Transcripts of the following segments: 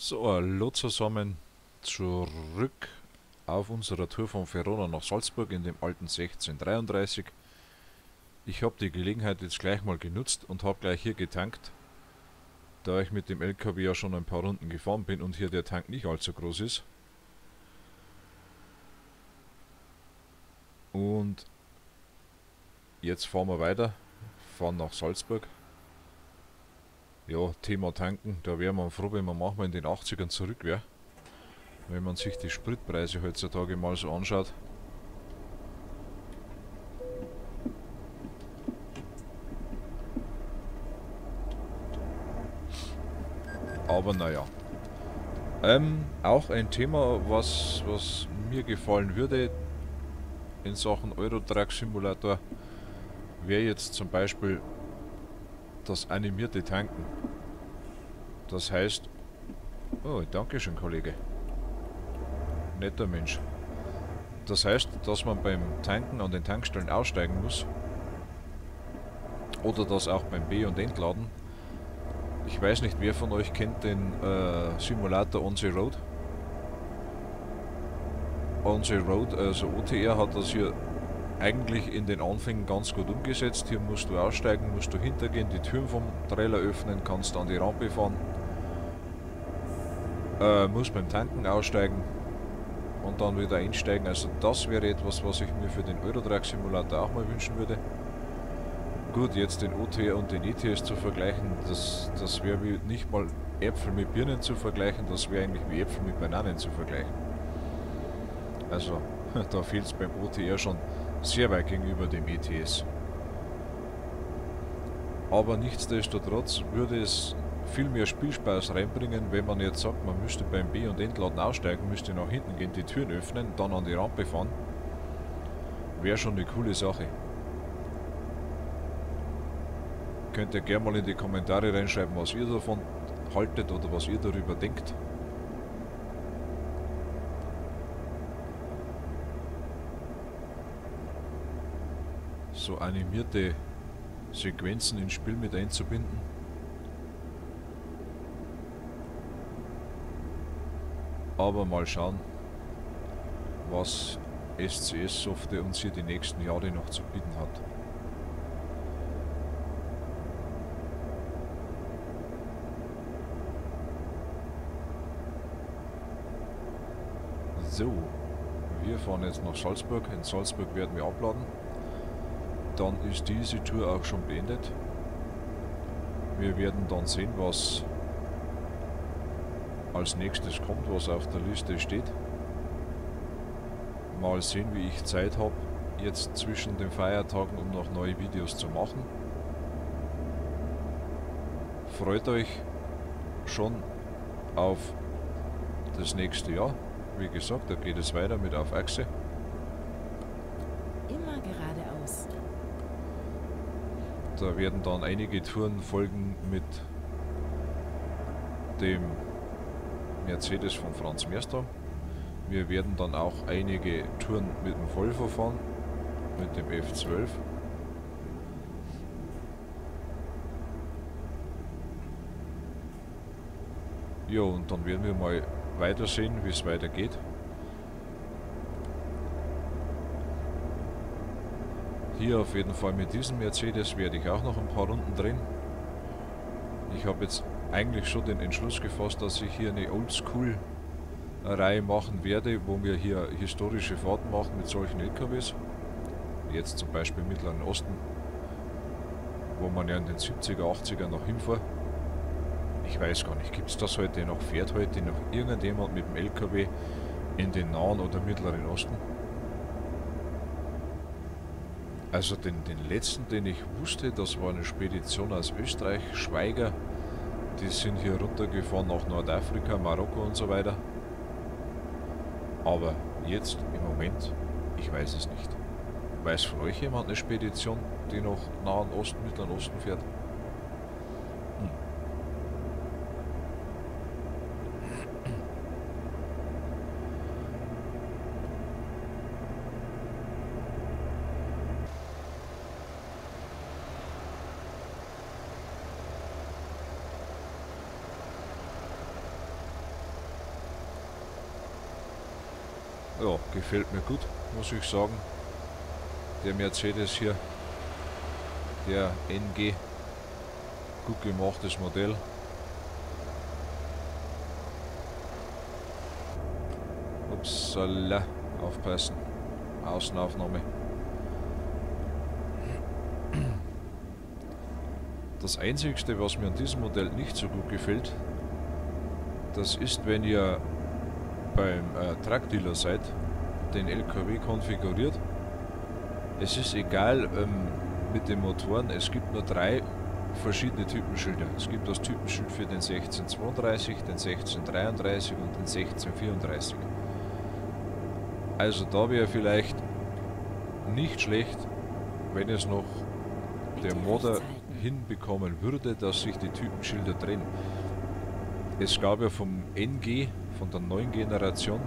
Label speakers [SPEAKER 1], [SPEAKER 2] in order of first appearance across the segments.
[SPEAKER 1] So, hallo zusammen, zurück auf unserer Tour von Verona nach Salzburg in dem alten 1633. Ich habe die Gelegenheit jetzt gleich mal genutzt und habe gleich hier getankt, da ich mit dem LKW ja schon ein paar Runden gefahren bin und hier der Tank nicht allzu groß ist. Und jetzt fahren wir weiter, fahren nach Salzburg. Ja, Thema tanken, da wäre man froh, wenn man manchmal in den 80ern zurück wäre. Wenn man sich die Spritpreise heutzutage mal so anschaut. Aber naja. Auch ein Thema, was mir gefallen würde in Sachen Euro-Truck Simulator, wäre jetzt zum Beispiel das animierte Tanken. Das heißt, oh, Dankeschön, Kollege. Netter Mensch. Das heißt, dass man beim Tanken an den Tankstellen aussteigen muss. Oder das auch beim B- und Entladen. Ich weiß nicht, wer von euch kennt den Simulator On the Road. On the Road, also OTR hat das hier eigentlich in den Anfängen ganz gut umgesetzt. Hier musst du aussteigen, musst du hintergehen, die Türen vom Trailer öffnen, kannst an die Rampe fahren. Musst beim Tanken aussteigen und dann wieder einsteigen. Also das wäre etwas, was ich mir für den Euro-Truck Simulator auch mal wünschen würde. Gut, jetzt den OTR und den ETS zu vergleichen, das wäre wie nicht mal Äpfel mit Birnen zu vergleichen, das wäre eigentlich wie Äpfel mit Bananen zu vergleichen. Also, da fehlt es beim OTR schon sehr weit gegenüber dem ETS. Aber nichtsdestotrotz würde es viel mehr Spielspaß reinbringen, wenn man jetzt sagt, man müsste beim B- und Entladen aussteigen, müsste nach hinten gehen, die Türen öffnen, dann an die Rampe fahren. Wäre schon eine coole Sache. Könnt ihr gerne mal in die Kommentare reinschreiben, was ihr davon haltet oder was ihr darüber denkt. So animierte Sequenzen ins Spiel mit einzubinden. Aber mal schauen, was SCS Software uns hier die nächsten Jahre noch zu bieten hat. So, wir fahren jetzt nach Salzburg. In Salzburg werden wir abladen. Dann ist diese Tour auch schon beendet. Wir werden dann sehen, was als nächstes kommt, was auf der Liste steht. Mal sehen, wie ich Zeit habe, jetzt zwischen den Feiertagen, um noch neue Videos zu machen. Freut euch schon auf das nächste Jahr. Wie gesagt, da geht es weiter mit Auf Achse.
[SPEAKER 2] Immer geradeaus.
[SPEAKER 1] Da werden dann einige Touren folgen mit dem Mercedes von Franz Merstal. Wir werden dann auch einige Touren mit dem Volvo fahren, mit dem F12. Ja, und dann werden wir mal weitersehen, wie es weitergeht. Hier auf jeden Fall mit diesem Mercedes werde ich auch noch ein paar Runden drehen. Ich habe jetzt eigentlich schon den Entschluss gefasst, dass ich hier eine Oldschool-Reihe machen werde, wo wir hier historische Fahrten machen mit solchen LKWs. Jetzt zum Beispiel im Mittleren Osten, wo man ja in den 70er, 80er noch hinfährt. Ich weiß gar nicht, gibt es das heute noch? Fährt heute noch irgendjemand mit dem LKW in den Nahen oder Mittleren Osten? Also den letzten, den ich wusste, das war eine Spedition aus Österreich, Schweiger. Die sind hier runtergefahren nach Nordafrika, Marokko und so weiter. Aber jetzt im Moment, ich weiß es nicht. Weiß von euch jemand eine Spedition, die nach Nahen Osten, Mittleren Osten fährt? Ja, gefällt mir gut, muss ich sagen. Der Mercedes hier, der NG, gut gemachtes Modell. Upsala, aufpassen. Außenaufnahme. Das einzigste, was mir an diesem Modell nicht so gut gefällt, das ist, wenn ihr beim Truckdealer seid, den LKW konfiguriert. Es ist egal mit den Motoren, es gibt nur 3 verschiedene Typenschilder. Es gibt das Typenschild für den 1632, den 1633 und den 1634. Also da wäre vielleicht nicht schlecht, wenn es noch der Modder hinbekommen würde, dass sich die Typenschilder trennen. Es gab ja vom NG, von der neuen Generation,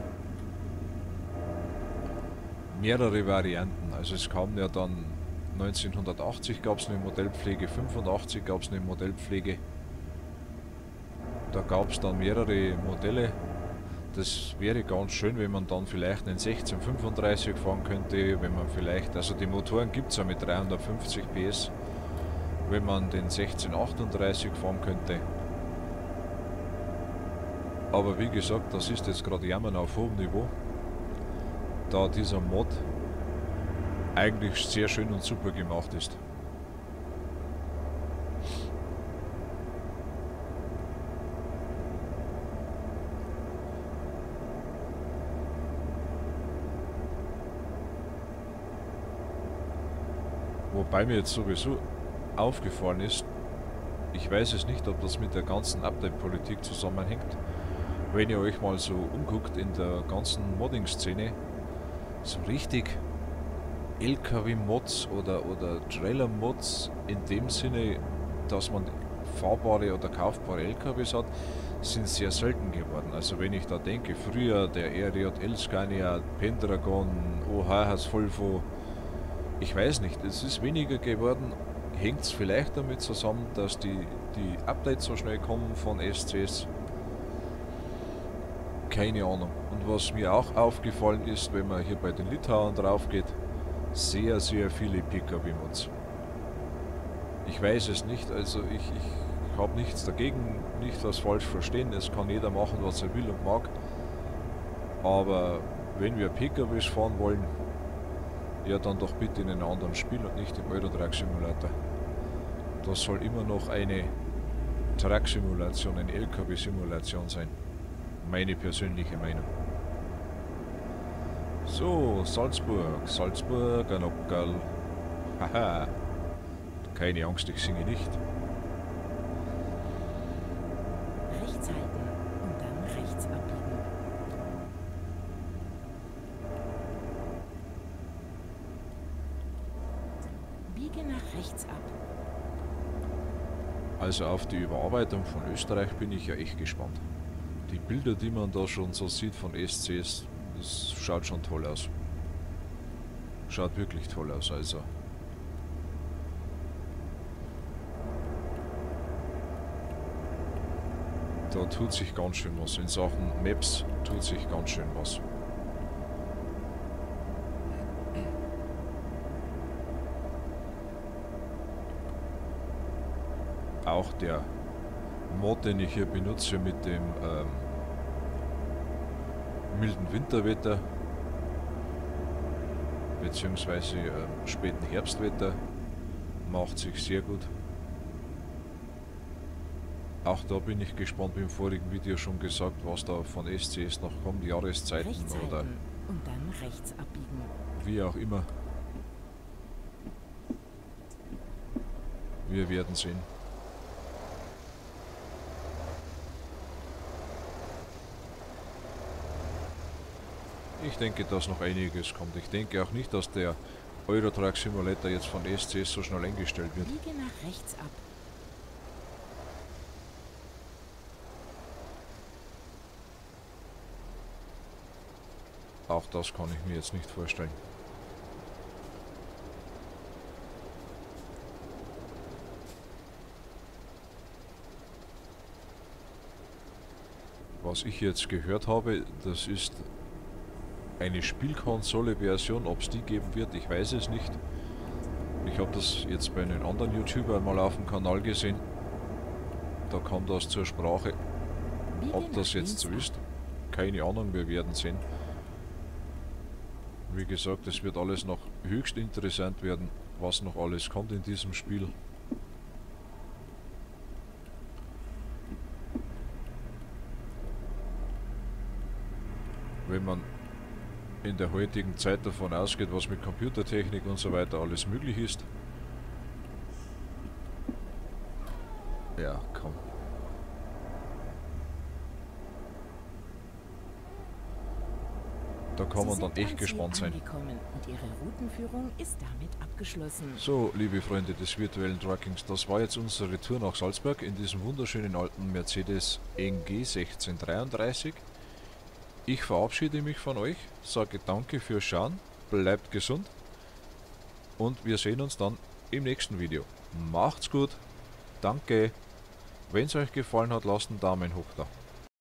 [SPEAKER 1] mehrere Varianten. Also es kam ja dann 1980 gab es eine Modellpflege, 85 gab es eine Modellpflege. Da gab es dann mehrere Modelle. Das wäre ganz schön, wenn man dann vielleicht einen 1635 fahren könnte, wenn man vielleicht, also die Motoren gibt es ja mit 350 PS, wenn man den 1638 fahren könnte. Aber wie gesagt, das ist jetzt gerade Jammern auf hohem Niveau, da dieser Mod eigentlich sehr schön und super gemacht ist. Wobei mir jetzt sowieso aufgefallen ist, ich weiß es nicht, ob das mit der ganzen Update-Politik zusammenhängt, wenn ihr euch mal so umguckt in der ganzen Modding-Szene, so richtig LKW-Mods oder Trailer-Mods in dem Sinne, dass man fahrbare oder kaufbare LKWs hat, sind sehr selten geworden. Also wenn ich da denke, früher der RJL Scania, Pendragon, OH Volvo, ich weiß nicht, es ist weniger geworden. Hängt es vielleicht damit zusammen, dass die Updates so schnell kommen von SCS? Keine Ahnung. Und was mir auch aufgefallen ist, wenn man hier bei den Litauern drauf geht, sehr viele PKW-Mods. Ich weiß es nicht, also ich habe nichts dagegen, nicht was falsch verstehen, es kann jeder machen, was er will und mag. Aber wenn wir PKWs fahren wollen, ja dann doch bitte in einem anderen Spiel und nicht im Euro Truck Simulator. Das soll immer noch eine Truck-Simulation, eine LKW-Simulation sein. Meine persönliche Meinung. So, Salzburger Nockerl. Haha. Keine Angst, ich singe nicht.
[SPEAKER 2] Rechts halten und dann rechts abbiegen. Biege nach rechts ab.
[SPEAKER 1] Also auf die Überarbeitung von Österreich bin ich ja echt gespannt. Die Bilder, die man da schon so sieht von SCS, das schaut schon toll aus. Schaut wirklich toll aus, also. Da tut sich ganz schön was. In Sachen Maps tut sich ganz schön was. Auch der Mod, den ich hier benutze mit dem milden Winterwetter beziehungsweise späten Herbstwetter, macht sich sehr gut. Auch da bin ich gespannt, wie im vorigen Video schon gesagt, was da von SCS noch kommt, Jahreszeiten
[SPEAKER 2] Rechts
[SPEAKER 1] oder
[SPEAKER 2] halten und dann rechts abbiegen.
[SPEAKER 1] wie auch immer. Wir werden sehen. Ich denke, dass noch einiges kommt. Ich denke auch nicht, dass der Euro Truck Simulator jetzt von SCS so schnell eingestellt wird.
[SPEAKER 2] Biege nach rechts ab.
[SPEAKER 1] Auch das kann ich mir jetzt nicht vorstellen. Was ich jetzt gehört habe, das ist eine Spielkonsole-Version, ob es die geben wird, ich weiß es nicht. Ich habe das jetzt bei einem anderen YouTuber mal auf dem Kanal gesehen. Da kam das zur Sprache. Ob das jetzt so ist, keine Ahnung, wir werden sehen. Wie gesagt, es wird alles noch höchst interessant werden, was noch alles kommt in diesem Spiel. Wenn man in der heutigen Zeit davon ausgeht, was mit Computertechnik und so weiter alles möglich ist. Ja, komm. Da kann man dann echt gespannt sein.
[SPEAKER 2] Und Ihre Routenführung ist damit abgeschlossen.
[SPEAKER 1] So, liebe Freunde des virtuellen Truckings, das war jetzt unsere Tour nach Salzburg in diesem wunderschönen alten Mercedes NG 1633. Ich verabschiede mich von euch, sage danke fürs Schauen, bleibt gesund und wir sehen uns dann im nächsten Video. Macht's gut, danke, wenn es euch gefallen hat, lasst einen Daumen hoch da.